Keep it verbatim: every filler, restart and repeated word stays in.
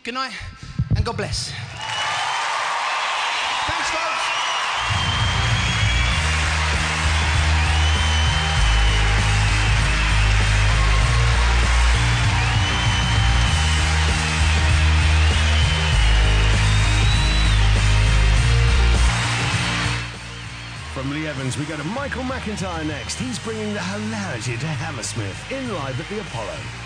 Good night, and God bless. Thanks, folks. From Lee Evans, we go to Michael McIntyre next. He's bringing the hilarity to Hammersmith in live at the Apollo.